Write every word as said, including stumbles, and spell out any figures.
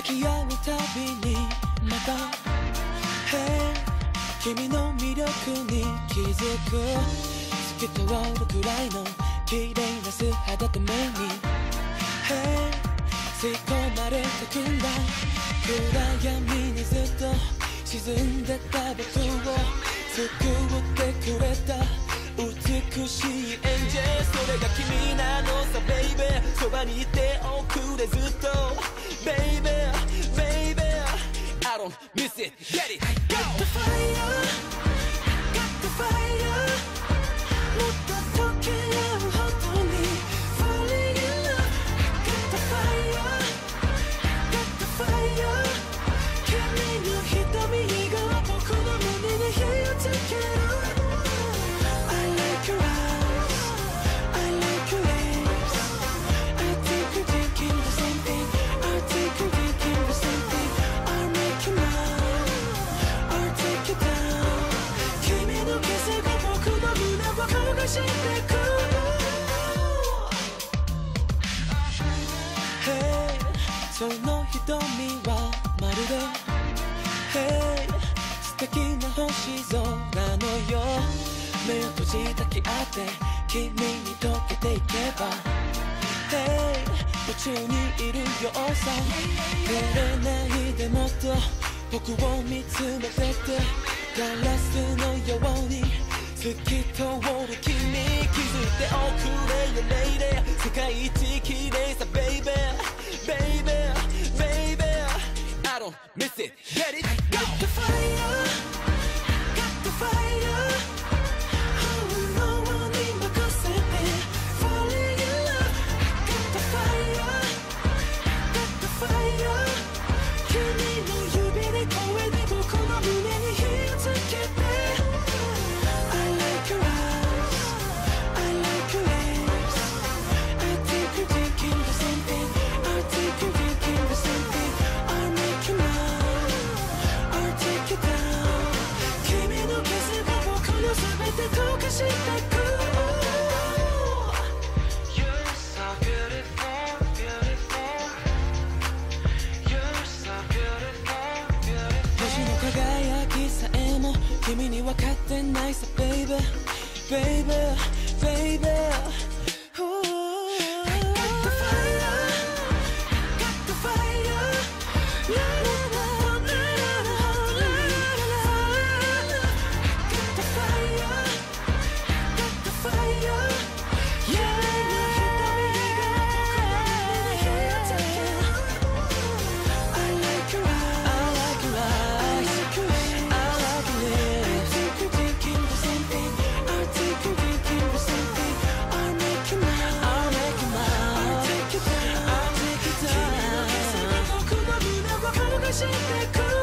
き合うたびにまた Hey 君の魅力に気づく透き通るくらいの綺麗な素肌と目に Hey 吸い込まれてくんだ暗闇にずっと沈んでた僕を救ってくれた美しいエンジェルそれが君なのさ Baby そばにいておくれずっと Baby Baby I don't miss it Get it Go Got the fire Got the fire もっと溶け合うほどに Falling in love Got the fire Got the fire 君の瞳が僕の胸に火をつけるその瞳はまるで Hey 素敵な星空のよう目を閉じたき合って君に溶けていけば Hey 宇宙にいるようさ照れないでもっと僕を見つめててガラスのように透き通る君気づいておくれよ Lady 世界一綺麗さ Baby Baby Baby I don't miss it Get it Go Got the fire Got the fire Oh no oneに任せて Falling in love Got the fire Got the fire 君の指で声で僕の胸に火をつけて君に分かってないさ Baby Baby Babyしてく